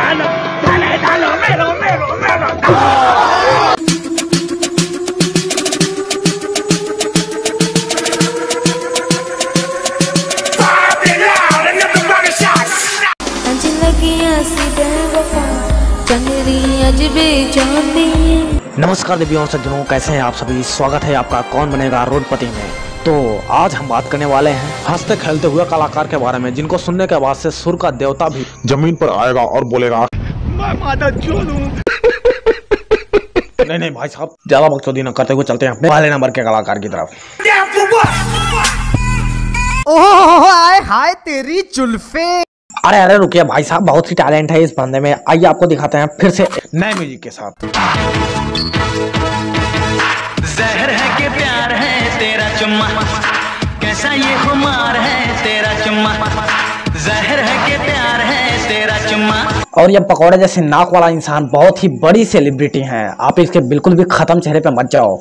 नमस्कार देवियों और सज्जनों, कैसे हैं आप सभी। स्वागत है आपका कौन बनेगा रोडपति में। तो आज हम बात करने वाले हैं हंसते खेलते हुए कलाकार के बारे में, जिनको सुनने के बाद से सुर का देवता भी जमीन पर आएगा और बोलेगा मैं माता चोलूं। नहीं भाई साहब, ज्यादा बकचोदी न करते हुए चलते हैं अपने पहले नंबर के कलाकार की तरफ। ओह आए हाय तेरी जुल्फे। अरे रुकिए भाई साहब, बहुत ही टैलेंट है इस बंदे में। आइए आपको दिखाते हैं फिर से नए म्यूजिक के साथ। जहर है कि प्यार है तेरा चुम्मा, कैसा ये खुमार है तेरा चुम्मा। जहर है कि प्यार है तेरा चुम्मा। और ये पकौड़े जैसे नाक वाला इंसान बहुत ही बड़ी सेलिब्रिटी हैं। आप इसके बिल्कुल भी खत्म चेहरे पे मत जाओ।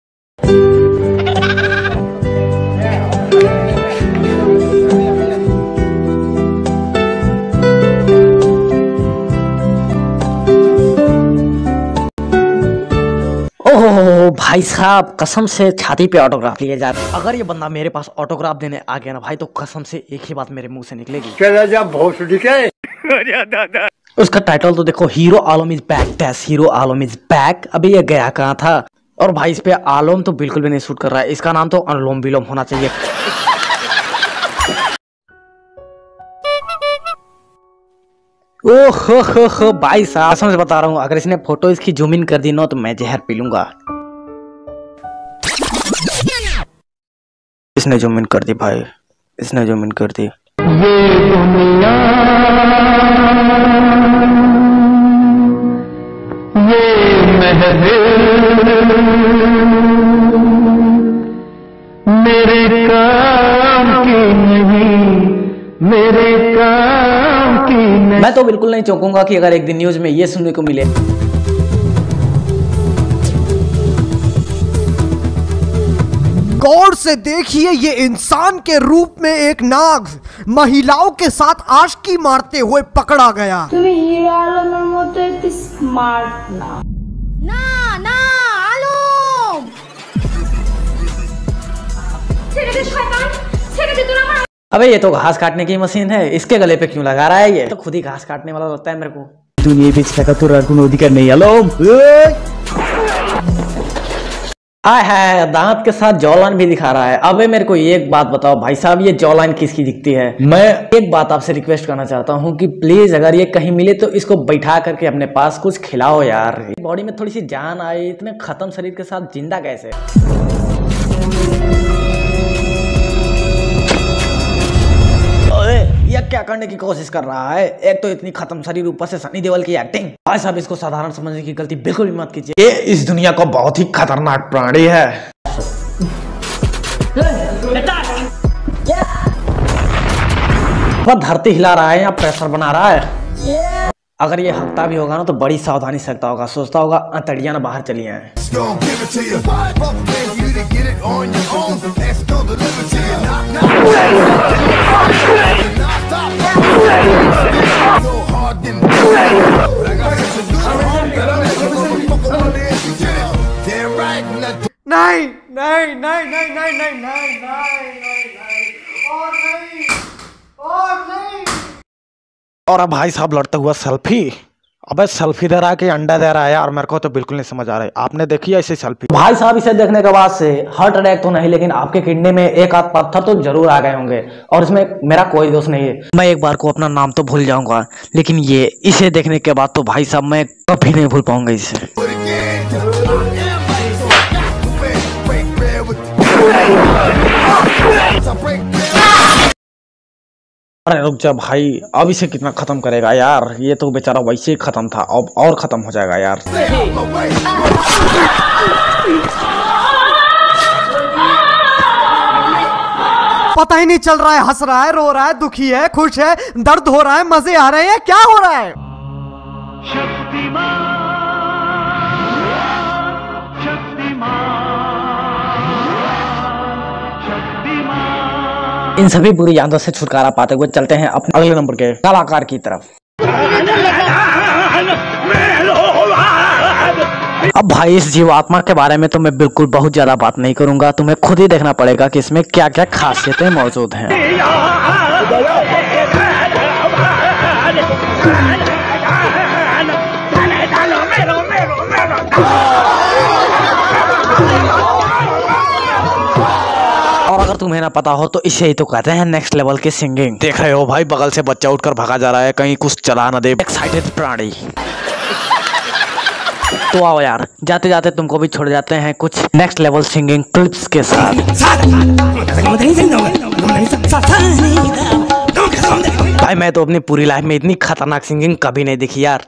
ओह भाई साहब, कसम से छाती पे ऑटोग्राफ लिए जा रहे। अगर ये बंदा मेरे पास ऑटोग्राफ देने आ गया ना भाई, तो कसम से एक ही बात मेरे मुंह से निकलेगी। उसका टाइटल तो देखो, hero Alam is back. That's hero Alam is back. अभी ये गया कहाँ था। और भाई इस पे आलम तो बिल्कुल भी नहीं सूट कर रहा है। इसका नाम तो अनुलोम विलोम होना चाहिए। ओह हो भाई साहब, कसम से बता रहा हूँ, अगर इसने फोटो इसकी जूम इन कर दी ना तो मैं जहर पी लूंगा। इसने जूम इन कर दी भाई, इसने जूम इन कर दी। मेरे काम की नहीं, मेरे काम की नहीं। मैं तो बिल्कुल नहीं चौंकूंगा कि अगर एक दिन न्यूज में ये सुनने को मिले। गौर से देखिए, ये इंसान के रूप में एक नाग महिलाओं के साथ आशिकी मारते हुए पकड़ा गया। तुम्हें हीरो आलमेर मतो एत स्मार्ट ना। ना ना आलम ছেড়ে দে শয়তাन, ছেড়ে দে। তোরা अबे ये तो घास काटने की मशीन है, इसके गले पे क्यों लगा रहा है। ये तो खुद ही घास काटने वाला लगता है मेरे को। दुनिया बेचने का तो कोनो अधिकार नहीं। हेलो हाय, दांत के साथ जॉलाइन भी दिखा रहा है। अबे मेरे को एक बात बताओ भाई साहब, ये जॉलाइन किसकी दिखती है। मैं एक बात आपसे रिक्वेस्ट करना चाहता हूँ कि प्लीज अगर ये कहीं मिले तो इसको बैठा करके अपने पास कुछ खिलाओ यार। बॉडी में थोड़ी सी जान आए। इतने खत्म शरीर के साथ जिंदा कैसे। ये क्या करने की कोशिश कर रहा है। एक तो इतनी खत्म शरीर, ऊपर से सनी देओल की एक्टिंग। भाई साहब, इसको साधारण समझने की गलती बिल्कुल भी मत कीजिए। ये इस दुनिया का बहुत ही खतरनाक प्राणी है। वह धरती हिला रहा है या प्रेशर बना रहा है। अगर ये हकता भी होगा ना तो बड़ी सावधानी से हकता होगा। सोचता होगा अंतड़ियां ना बाहर चली आए। नहीं नहीं नहीं नहीं नहीं नहीं नहीं नहीं और नहीं। और अब भाई साहब लड़ता हुआ सेल्फी। अबे सेल्फी दे रहा है कि अंडा दे रहा है यार, मेरे को तो बिल्कुल नहीं समझ आ रहा है। आपने देखी है ऐसी सेल्फी। भाई साहब, इसे देखने के बाद से हार्ट अटैक तो नहीं, लेकिन आपके किडनी में एक आध पत्थर तो जरूर आ गए होंगे। और इसमें मेरा कोई दोष नहीं है। मैं एक बार को अपना नाम तो भूल जाऊंगा, लेकिन ये इसे देखने के बाद तो भाई साहब मैं कभी नहीं भूल पाऊंगा इसे। अरे रुक जा भाई, अब इसे कितना खत्म करेगा यार। ये तो बेचारा वैसे ही खत्म था, अब और खत्म हो जाएगा यार। पता ही नहीं चल रहा है, हंस रहा है, रो रहा है, दुखी है, खुश है, दर्द हो रहा है, मजे आ रहे हैं, क्या हो रहा है। इन सभी बुरी यादों से छुटकारा पाते हुए चलते हैं अपने अगले नंबर के कलाकार की तरफ। अब भाई इस जीवात्मा के बारे में तो मैं बिल्कुल बहुत ज्यादा बात नहीं करूंगा, तुम्हें खुद ही देखना पड़ेगा कि इसमें क्या क्या खासियतें मौजूद हैं। और अगर तुम्हें ना पता हो तो इसे ही तो कहते हैं नेक्स्ट लेवल की सिंगिंग। देख रहे हो भाई, बगल से बच्चा उठकर भागा जा रहा है, कहीं कुछ चला ना दे एक्साइटेड प्राणी। तो आओ यार, जाते जाते तुमको भी छोड़ जाते हैं कुछ नेक्स्ट लेवल सिंगिंग क्लिप्स के साथ। भाई मैं तो अपनी पूरी लाइफ में इतनी खतरनाक सिंगिंग कभी नहीं देखी यार।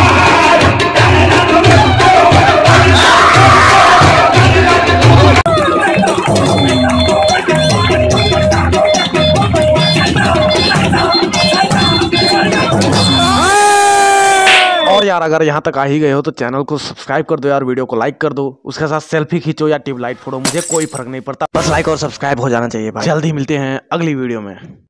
और यार अगर यहाँ तक आ ही गए हो तो चैनल को सब्सक्राइब कर दो यार, वीडियो को लाइक कर दो, उसके साथ सेल्फी खींचो या ट्यूबलाइट फोड़ो, मुझे कोई फर्क नहीं पड़ता, बस लाइक और सब्सक्राइब हो जाना चाहिए भाई। जल्दी मिलते हैं अगली वीडियो में।